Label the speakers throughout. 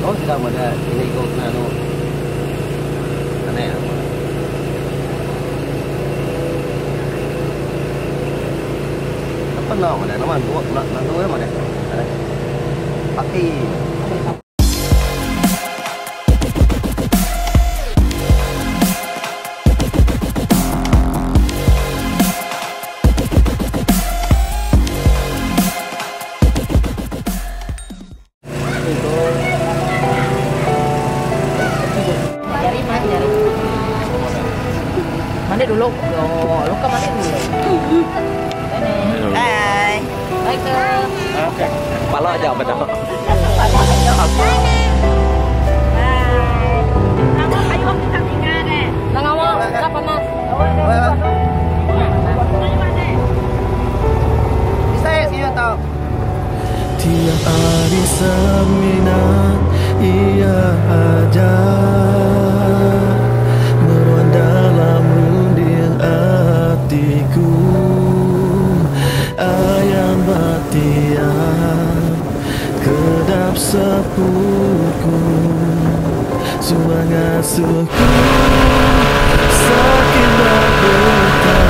Speaker 1: Oh, tidak ada ini kok nano. Aneh. Apa nama ada nama dua mana? Pati.
Speaker 2: Mandi dulu. Lo ke mandi dulu. Hai. Hai ke.
Speaker 1: Oke. Pala aja apa dah?
Speaker 2: Pala aja apa? Hai. Kamu ayo kita tinggal deh. Nggak mau, nggak panas.
Speaker 1: Bisa ya sih tahu.
Speaker 3: Tiap hari seminat ia ada meruang dalam runding hatiku. Ayam batian kedap sepulku, semangat suku sakit berputar.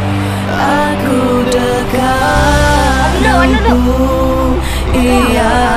Speaker 2: Iya.